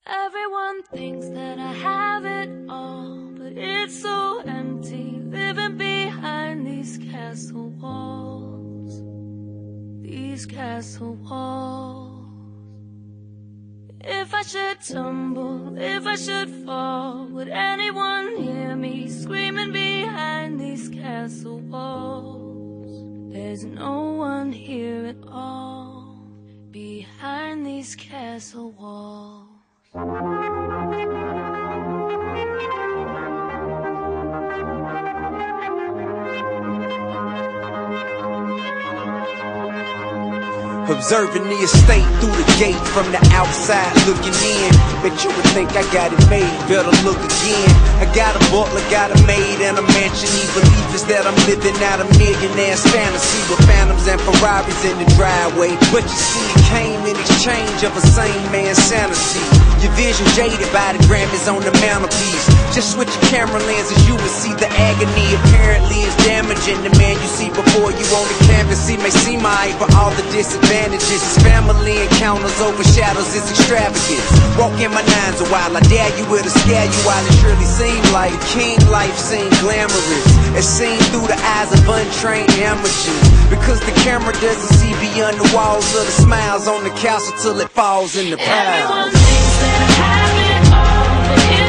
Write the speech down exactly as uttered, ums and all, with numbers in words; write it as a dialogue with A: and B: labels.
A: Everyone thinks that I have it all, but it's so empty, living behind these castle walls. These castle walls. If I should tumble, if I should fall, would anyone hear me screaming behind these castle walls? There's no one here at all, behind these castle walls.
B: Observing the estate through the gate from the outside looking in. Bet you would think I got it made, better look again. I got a butler, got a maid, and a mansion. He believes that I'm living out a millionaire's fantasy with phantoms and Ferraris in the driveway. But you see, it came in exchange of a sane man's sanity. Your vision jaded by the Grammys on the mantelpiece. Just switch your camera lenses, you will see the agony. Apparently it's damaging the man you see before you on the canvas. He may seem alright for all the disadvantages. His family encounters overshadows his extravagance. Walk in my nines a while, I dare you, it'll scare you. While it surely seemed like king life seemed glamorous, it's seen through the eyes of untrained amateurs. Because the camera doesn't see beyond the walls of the smiles on the castle till it falls in the pile.
A: Everyone thinks that I have it all, but